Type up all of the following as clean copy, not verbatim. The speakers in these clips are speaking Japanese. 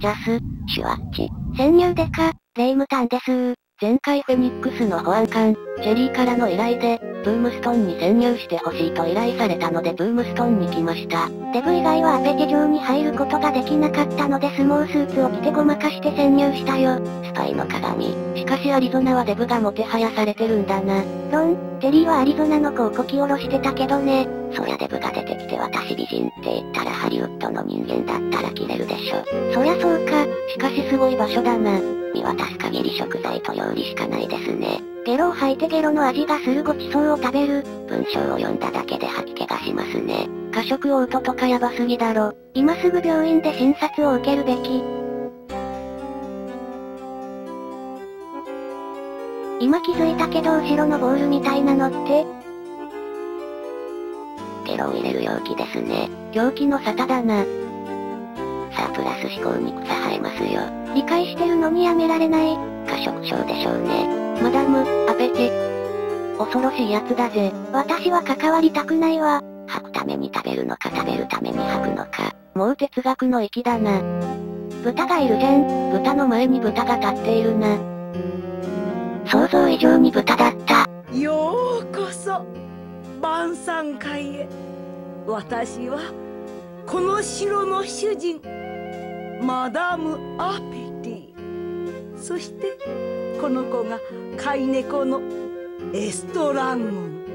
ジャス、シュワッチ。潜入デカ、レイムタンです。前回フェニックスの保安官、ジェリーからの依頼で、ブームストンに潜入してほしいと依頼されたのでブームストンに来ました。デブ以外はアペテ城に入ることができなかったのでスモースーツを着てごまかして潜入したよ。スパイの鏡。しかしアリゾナはデブがもてはやされてるんだな。ロン、ジェリーはアリゾナの子をこき下ろしてたけどね。そりゃデブが出てきて私美人って言ったらハリウッドの人間だったらキレるでしょ。そりゃそうか。しかしすごい場所だな。見渡す限り食材と料理しかないですね。ゲロを吐いてゲロの味がするごちそうを食べる。文章を読んだだけで吐き気がしますね。過食嘔吐とかヤバすぎだろ。今すぐ病院で診察を受けるべき。今気づいたけど後ろのボールみたいなのってゲロを入れる容器ですね。狂気の沙汰だな。さあプラス思考に草生えますよ。理解してるのにやめられない。過食症でしょうね。マダム、アペテ。恐ろしいやつだぜ。私は関わりたくないわ。吐くために食べるのか食べるために吐くのか。もう哲学の域だな。豚がいるじゃん。豚の前に豚が立っているな。想像以上に豚だった。 ようこそ晩餐会へ。私はこの城の主人マダム・アペティ。そしてこの子が飼い猫のエストランゴン。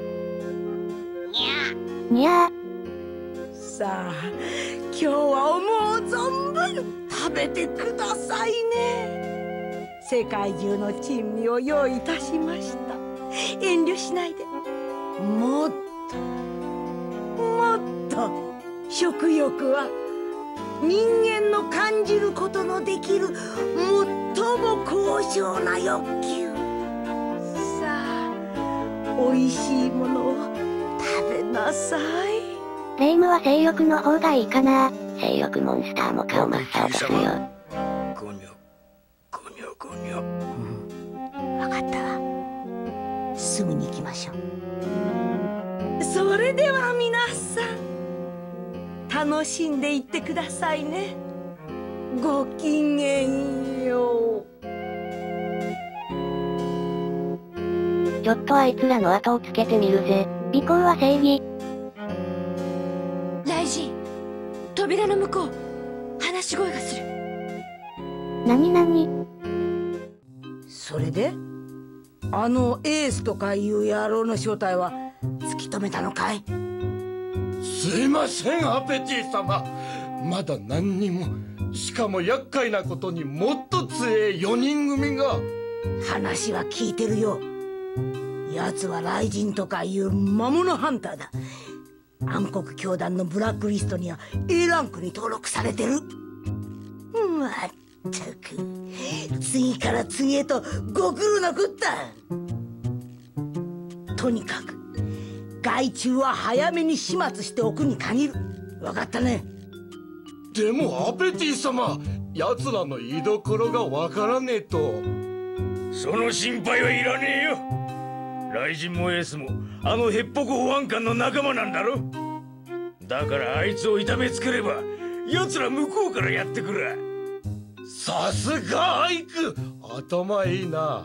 にゃー。さあ今日は思う存分食べてくださいね。世界中の珍味を用意いたしました。遠慮しないで。もっともっと食欲は人間の感じることのできる最も高尚な欲求。さあ美味しいものを食べなさい。 レイムは性欲の方がいいかな。性欲モンスターも顔真っ青ですよ。 ゴニョゴニョゴニョ。 分かったわ。すぐに行きましょう。それでは皆さん楽しんでいってくださいね。ごきげんよう。 ちょっとあいつらの後をつけてみるぜ。尾行は正義。 ライジン、扉の向こう話し声がする。 なになに？ それであのエースとかいう野郎の正体は突き止めたのかい？ すいませんアペティ様。まだ何にも。しかも厄介なことにもっと強え4人組が。 話は聞いてるよ。奴は雷神とかいう魔物ハンターだ。暗黒教団のブラックリストには A ランクに登録されてる。まったく次から次へとご苦労なこった。とにかく害虫は早めに始末しておくに限る。分かったね。 でもアペティ様、奴らの居所がわからねえと。 その心配はいらねえよ。雷神もエースもあのヘッポコ保安官の仲間なんだろ。だからあいつを痛めつければ奴ら向こうからやってくる。 さすがアイク、頭いいな。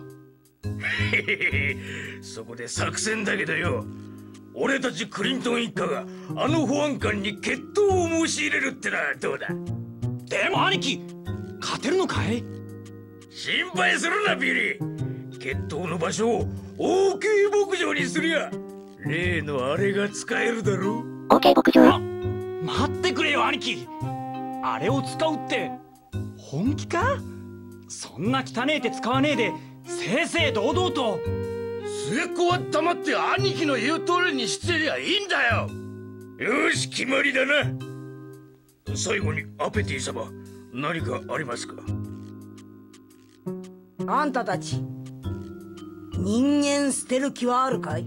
そこで作戦だけどよ、俺たちクリントン一家があの保安官に決闘を申し入れるってのはどうだ。 でも兄貴、勝てるのかい？ 心配するなビリー。決闘の場所を OK 牧場にすりゃ例のあれが使えるだろ。 OK 牧場？ 待ってくれよ兄貴。あれを使うって本気か？そんな汚え手使わねえで正々堂々と。 末っ子は黙って兄貴の言う通りにしてりゃいいんだよ。 よし決まりだな。最後にアペティ様、何かありますか？ あんたたち人間捨てる気はあるかい？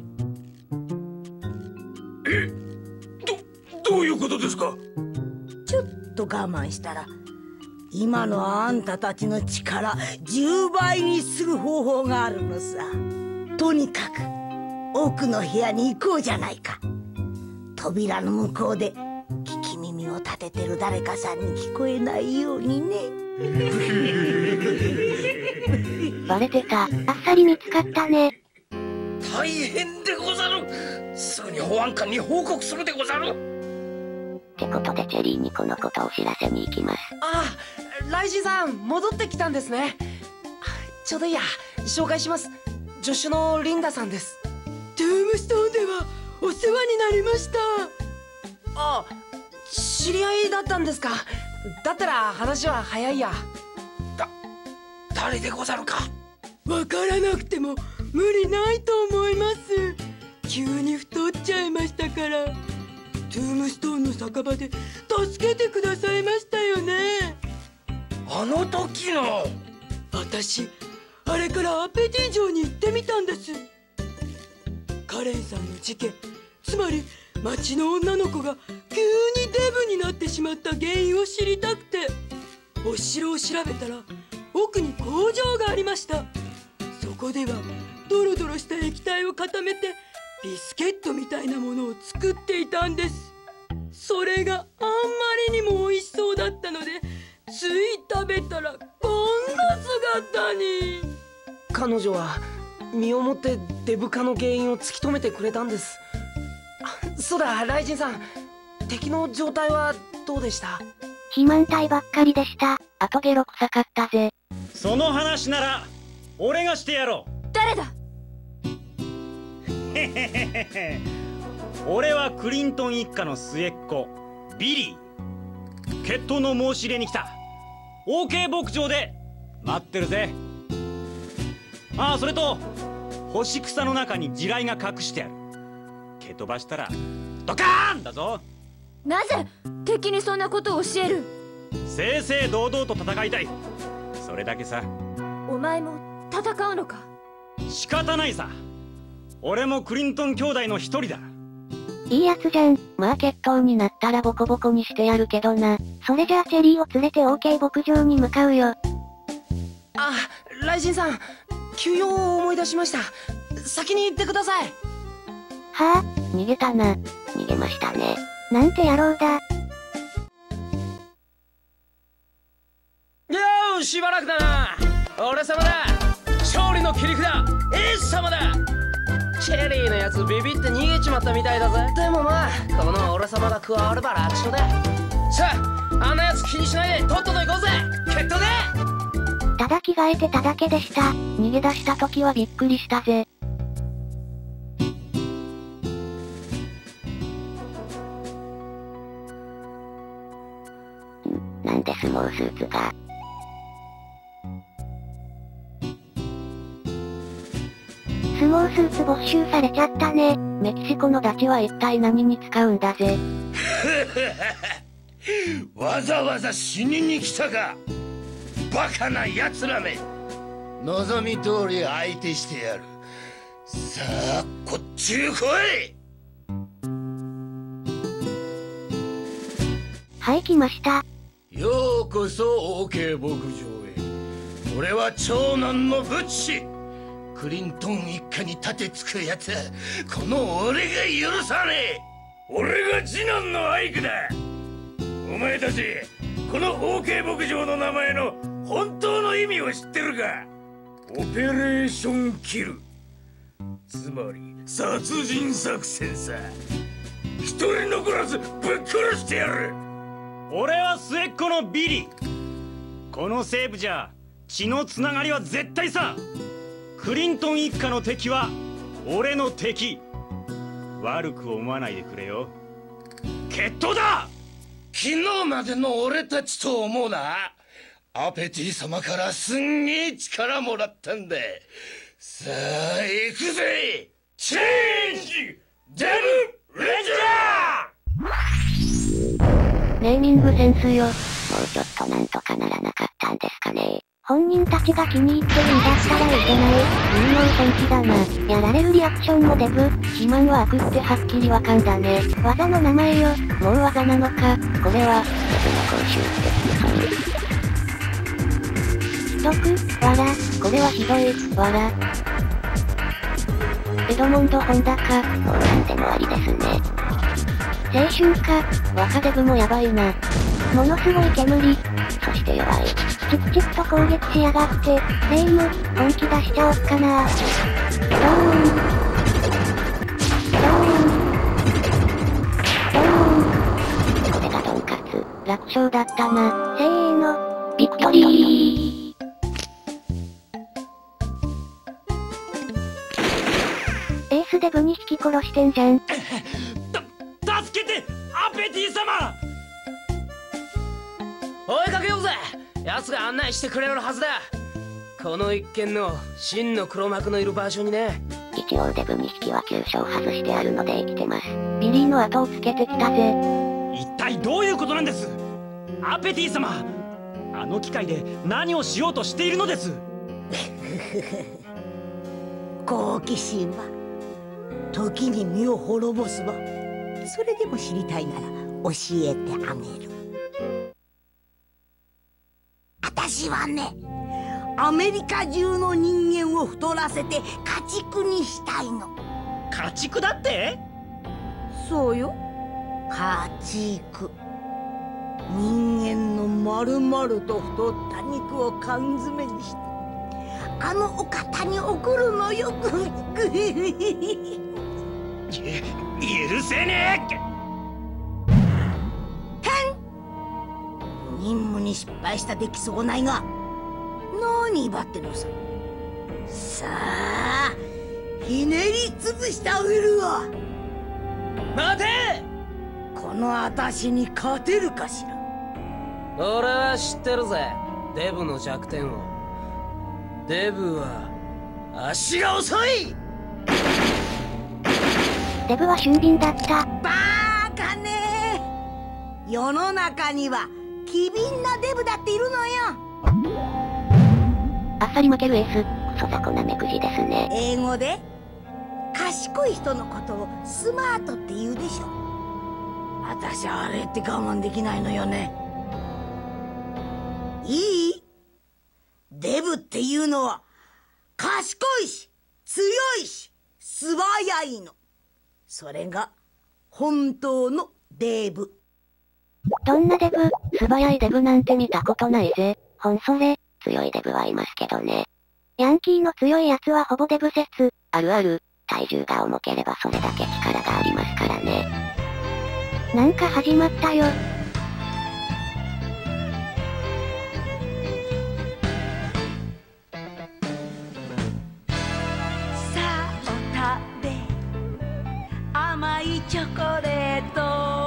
え、どういうことですか？ ちょっと我慢したら今のあんたたちの力10倍にする方法があるのさ。とにかく奥の部屋に行こうじゃないか。扉の向こうで聞き耳を立ててる誰かさんに聞こえないようにね。 バレてた。あっさり見つかったね。 大変でござる。すぐに保安官に報告するでござる。 ってことでチェリーにこのことを知らせに行きます。 ああ、雷神さん戻ってきたんですね。ちょうどいいや、紹介します。助手のリンダさんです。 トゥームストーンではお世話になりました。 あ、知り合いだったんですか。だったら話は早いや。 誰でござるか。 わからなくても無理ないと思います。急に太っちゃいましたから。トゥームストーンの酒場で助けてくださいましたよね。 あの時の。 私あれからアペティ城に行ってみたんです。カレンさんの事件、つまり町の女の子が急にデブになってしまった原因を知りたくて、お城を調べたら奥に工場がありました。そこではドロドロした液体を固めてビスケットみたいなものを作っていたんです。それがあんまりにも美味しそうだったので、つい食べたらこんな姿に。 彼女は身をもってデブ化の原因を突き止めてくれたんです。そうだ、雷神さん、敵の状態はどうでした？ 肥満体ばっかりでした。あとゲロ臭かったぜ。 その話なら俺がしてやろう。 誰だ？ へへへへ。俺はクリントン一家の末っ子ビリー。決闘の申し入れに来た。OK 牧場で待ってるぜ。ああ、それと干し草の中に地雷が隠してある。蹴飛ばしたらドカーンだぞ。 なぜ敵にそんなことを教える？ 正々堂々と戦いたい、それだけさ。 お前も戦うのか？ 仕方ないさ。俺もクリントン兄弟の一人だ。 いいやつじゃん。まあ決闘になったらボコボコにしてやるけどな。それじゃあチェリーを連れて OK 牧場に向かうよ。 あ、雷神さん、休養を思い出しました。先に行ってください。 はあ、逃げたな。逃げましたね。なんて野郎だ。 よー、しばらくだな。俺様だ。勝利の切り札、エース様だ。チェリーのやつビビって逃げちまったみたいだぜ。でもまあ、この俺様が加われば楽勝だ。さあ、あんなやつ気にしないでとっとと行こうぜ。決闘で。 ただ着替えてただけでした。逃げ出した時はびっくりしたぜ。なんで相撲スーツが。相撲スーツ没収されちゃったね。メキシコのダチは一体何に使うんだぜ。 わざわざ死にに来たか。バカな奴らめ。望み通り相手してやる。さあ、こっちへ来い。 はい、来ました。 ようこそ OK 牧場へ。俺は長男のブッチ。クリントン一家に立てつくやつ、この俺が許さねえ。俺が次男のアイクだ。お前たち、この OK 牧場の名前の本当の意味を知ってるか？オペレーションキル、つまり殺人作戦さ。一人残らずぶっ殺してやる。 俺は末っ子のビリー。この西部じゃ血のつながりは絶対さ。クリントン一家の敵は俺の敵。悪く思わないでくれよ。決闘だ。 昨日までの俺たちと思うな。アペティ様からすんげえ力もらったんだ。さあ行くぜ。チェンジデブレンジャー。 ネーミングセンスよ。もうちょっとなんとかならなかったんですかね。本人たちが気に入ってるんだったらいけない。みんな本気だな。やられるリアクションもデブ。肥満は悪ってはっきりわかんだね。技の名前よ。もう技なのか。これは、デブの公衆的。わら。これはひどい。わら。エドモンド・ホンダか。もうなんでもありですね。青春か。若デブもやばいな。ものすごい煙。そして弱い。 チクチクと攻撃しやがって、レイム、本気出しちゃおっかな。ドーン。これがドンカツ。楽勝だったな。せーの。ビクトリー。エースデブに引き殺してんじゃん。 助けてアペティ様。 追いかけようぜ。奴が案内してくれるはずだ。この一件の真の黒幕のいる場所にね。 一応デブ2匹は急所を外してあるので生きてます。ビリーの後をつけてきたぜ。 一体どういうことなんです？アペティ様、あの機械で何をしようとしているのです？ 好奇心は時に身を滅ぼすわ。それでも知りたいなら教えてあげる。私はね、アメリカ中の人間を太らせて家畜にしたいの。 家畜だって？ そうよ、家畜。人間の丸々と太った肉を缶詰にしてあのお方に送るのよ。 許せねえ。 任務に失敗した出来損ないが何威張ってのさ。さあひねり潰してあげるわ。 待て！ この私に勝てるかしら。 俺は知ってるぜ、デブの弱点を。デブは足が遅い。 デブは俊敏だった。 バーカね。世の中には機敏なデブだっているのよ。 あっさり負けるエース、クソ雑魚な目くじですね。 英語で賢い人のことをスマートって言うでしょ。私あれって我慢できないのよね。いい？デブっていうのは賢いし強いし素早いの。それが本当のデブ。 どんなデブ？素早いデブなんて見たことないぜ。ほんそれ、強いデブはいますけどね。ヤンキーの強いやつはほぼデブ説。あるある。体重が重ければそれだけ力がありますからね。なんか始まったよ。 さあお食べ、甘いチョコレート。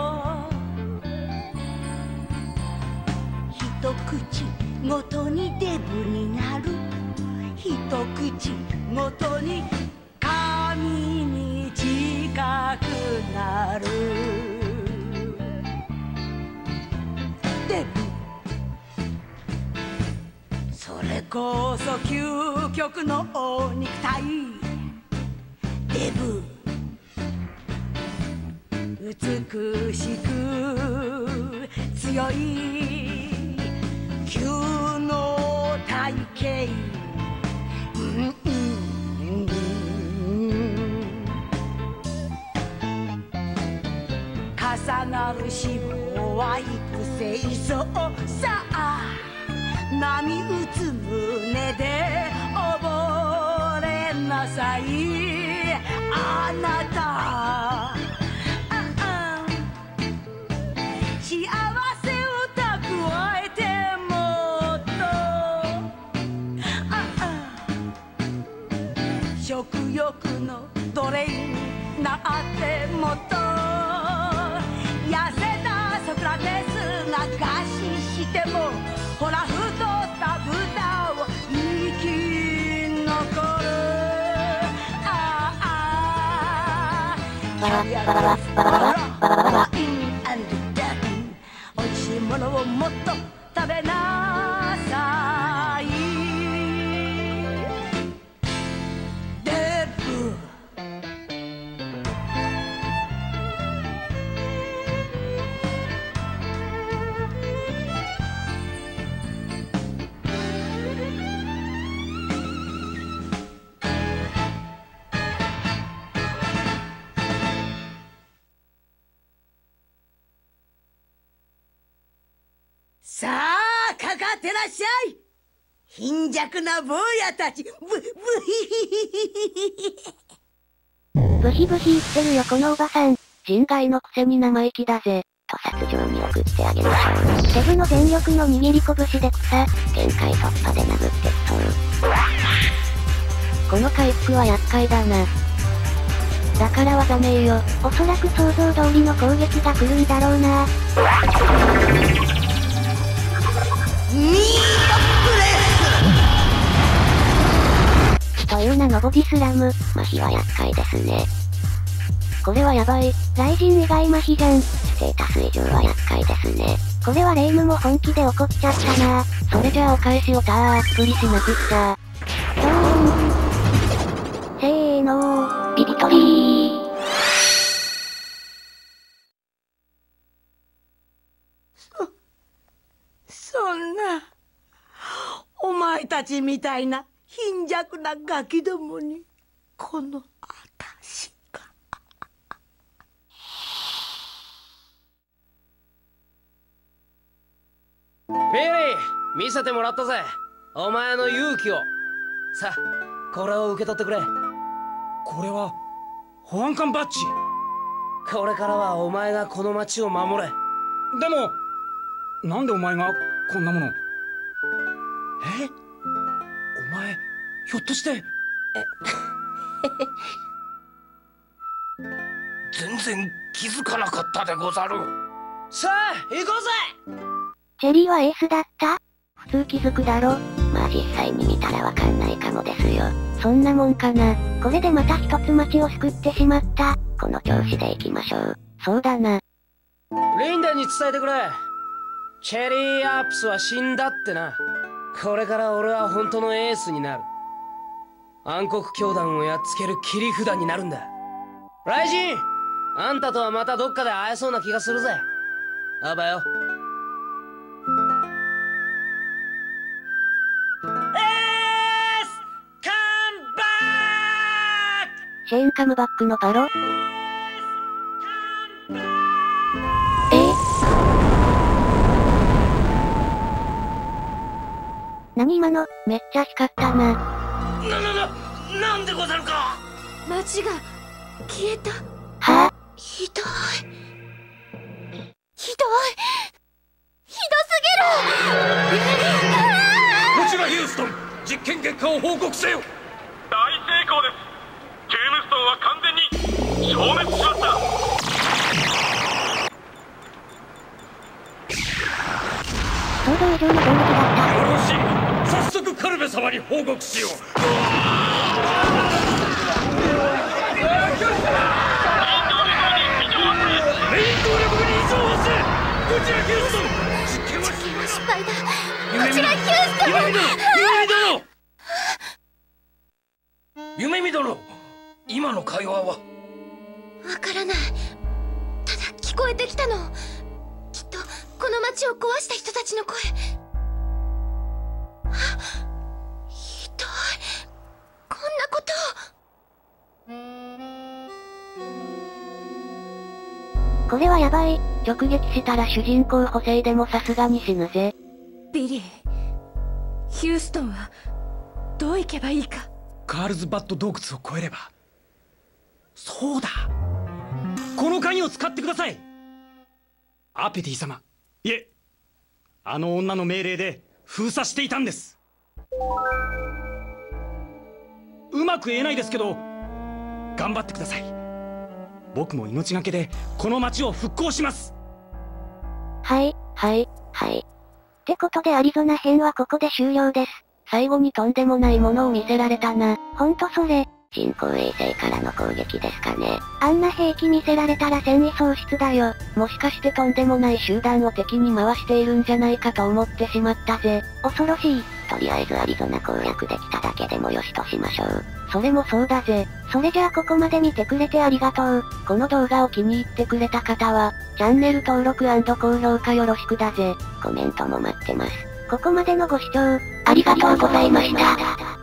一口ごとにデブになる。一口ごとに神に近くなる。デブ、それこそ究極のお肉体。デブ、美しく強い急の体型。重なる脂肪は育成そうさあ。波打つ胸で溺れなさいあなた。幸せを蓄えてもっと食欲の奴隷になってもっと痩せたソクラテスが餓死してもほら太った豚を生き残る。おいしいものをもっと食べなさい。デブ。 ってらっしゃい。貧弱な坊やたち、ブヒブヒ言ってるよこのおばさん。人外のくせに生意気だぜ。と殺場に送ってあげましょう。デブの全力の握り拳で草、限界突破で殴ってきそう。この回復は厄介だな。だから技ねえよ。おそらく想像通りの攻撃が来るんだろうな。という名のボディスラム、麻痺は厄介ですね。これはやばい。雷神以外麻痺じゃん。ステータス以上は厄介ですね。これはレイムも本気で怒っちゃったな。それじゃあお返しをたーっぷりしなくっちゃ。せーのー、ビビトリー。 そんな、お前たちみたいな貧弱なガキどもに、このあたしが。 ビリー、見せてもらったぜ。お前の勇気を。さあ、これを受け取ってくれ。 これは保安官バッジ。 これからはお前がこの町を守れ。 でもなんでお前がこんなもの。お前ひょっとして全然気づかなかったでござる。 さあ行こうぜ。 チェリーはエースだった？普通気づくだろ。まあ実際に見たらわかんないかもですよ。そんなもんかな。これでまた一つ町を救ってしまった。この調子で行きましょう。そうだな。 リンダに伝えてくれ。チェリー・アップスは死んだってな。これから俺は本当のエースになる。暗黒教団をやっつける切り札になるんだ。ライジン、あんたとはまたどっかで会えそうな気がするぜ。あばよ。 シェーンカムバックのパロ？何今の？めっちゃ光ったな。 なんでござるか。 街が消えた。 はぁ？ ひどい。ひどすぎる。 こちらヒューストン、実験結果を報告せよ。 大成功です。ジェームストンは完全に消滅しました。 想像以上の攻撃だった。 よろしい。早速カルベ様に報告しよう。メイン動力に異常発生。こちらヒューストン、実験は失敗だ。こちらヒューストン。 夢見殿、今の会話は。 わからない。ただ聞こえてきたの。きっとこの街を壊した人たちの声。ひどい。こんなことを。これはやばい。直撃したら主人公補正でもさすがに死ぬぜ。 ビリー、ヒューストンはどう行けばいいか。 カールズバッド洞窟を越えれば。そうだ、この鍵を使ってください。アペティ様、いえ、あの女の命令で封鎖していたんです。うまく言えないですけど頑張ってください。僕も命がけでこの町を復興します。 はい。ってことでアリゾナ編はここで終了です。最後にとんでもないものを見せられたな。ほんとそれ。人工衛星からの攻撃ですかね。あんな兵器見せられたら戦意喪失だよ。もしかしてとんでもない集団を敵に回しているんじゃないかと思ってしまったぜ。恐ろしい。とりあえずアリゾナ攻略できただけでもよしとしましょう。それもそうだぜ。それじゃあここまで見てくれてありがとう。この動画を気に入ってくれた方は、チャンネル登録&高評価よろしくだぜ。コメントも待ってます。ここまでのご視聴、ありがとうございました。